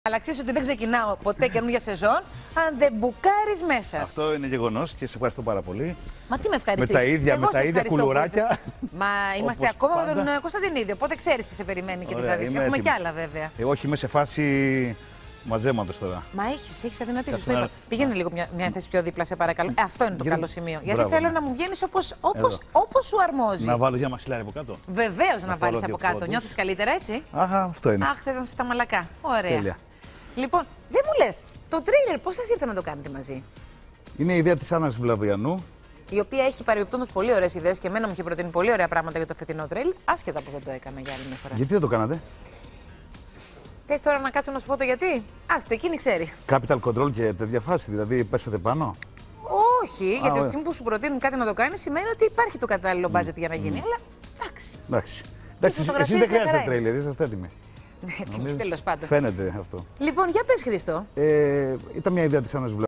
Αλλά ξέρεις ότι δεν ξεκινάω ποτέ καινούργια σεζόν αν δεν μπουκάρεις μέσα. Αυτό είναι γεγονός και σε ευχαριστώ πάρα πολύ. Μα τι με ευχαριστείς. Με τα ίδια κουλουράκια. Μα είμαστε ακόμα με τον Κωνσταντινίδη, οπότε ξέρεις τι σε περιμένει και τι θα δεις. Έχουμε κι άλλα βέβαια. Όχι, είμαι σε φάση μαζέματος τώρα. Μα έχεις αδυνατήσει. Πήγαινε λίγο μια θέση πιο δίπλα, σε παρακαλώ. Αυτό είναι το καλό σημείο. Γιατί θέλω να μου βγαίνεις όπως σου αρμόζει. Να βάλω για μαξιλάρι από κάτω. Βεβαίως να βάλεις από κάτω. Νιώθεις καλύτερα έτσι. Αχα, αυτό είναι. Αχ, θες να είσαι στα μαλακά. Ωραία. Τέλεια. Λοιπόν, δεν μου λες, το τρίλερ πώς σας ήρθε να το κάνετε μαζί? Είναι η ιδέα της Άννας Βλαβιανού. Η οποία έχει παρεμπιπτόντως πολύ ωραίες ιδέες και εμένα μου είχε προτείνει πολύ ωραία πράγματα για το φετινό τρέλ, άσχετα που δεν το έκανα για άλλη μια φορά. Γιατί δεν το κάνατε? Θες τώρα να κάτσω να σου πω το γιατί? Άστο, εκείνη ξέρει. Capital control και τέτοια φάση, δηλαδή πέσατε πάνω. Όχι, γιατί από τη στιγμή που σου προτείνουν κάτι να το κάνει σημαίνει ότι υπάρχει το κατάλληλο budget για να γίνει. Αλλά εντάξει. Εσείς δεν χρειάζεται τρέιλερ, είσαστε έτοιμοι. Τέλος πάντων. Φαίνεται αυτό. Λοιπόν, για πες Χρήστο. Ήταν μια ιδέα της Άννας Βλαβιανού.